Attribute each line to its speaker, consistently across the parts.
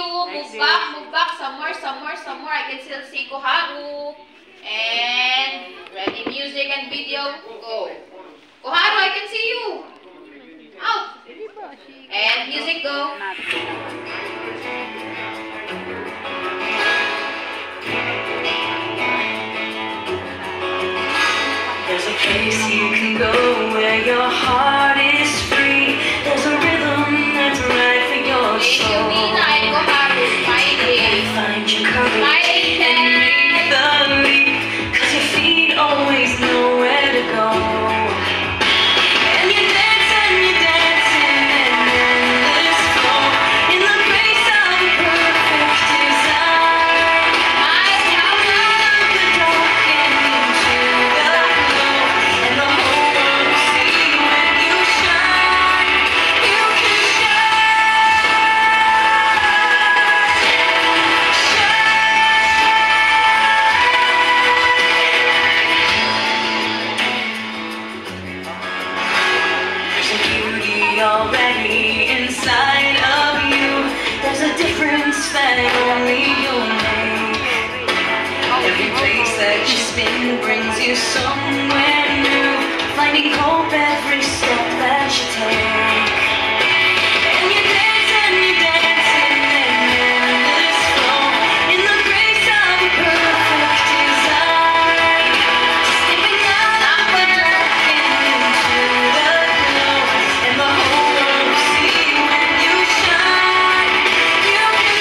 Speaker 1: Move back, some more. I can still see Koharu. And ready, music and video, go. Koharu, I can see you. Out. And music, go.
Speaker 2: There's a place you can go where your heart is free. There's a rhythm that's right for your soul. Find your courage and make the leap, 'cause your feet always know where to go. And you dance and you dance in an endless flow, in the grace of a perfect design. Out of the dark and into the glow, and the whole world will see when you shine. You can already inside of you. There's a difference that only you'll make. Every place that you spin brings you somewhere new, finding hope every step that you take. And you dance in an endless flow, in the grace of a perfect design. Stepping out of the dark and into the glow, and the whole world will see when you shine. You can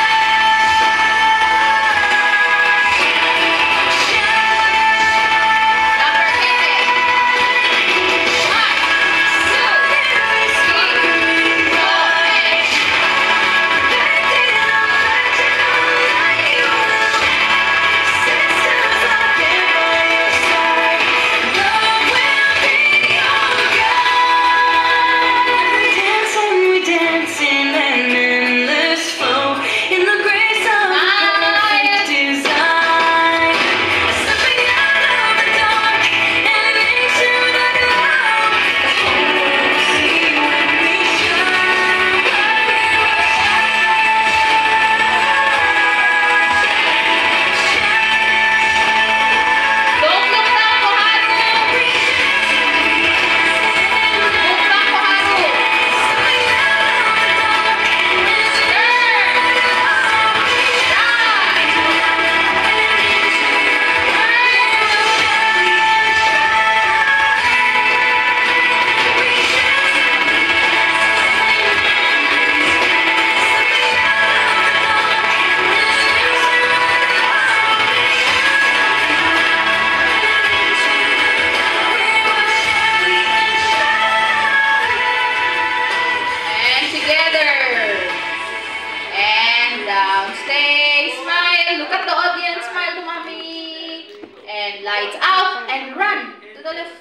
Speaker 1: stay, smile, look at the audience, smile to mommy, and lights out, and run to the left.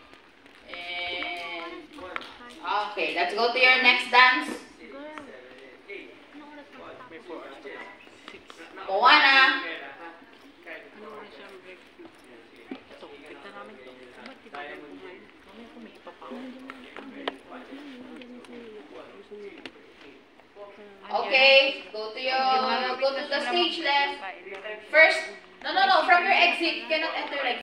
Speaker 1: And okay, let's go to your next dance. Moana. Okay, go to the stage left. First, no, from your exit, you cannot enter like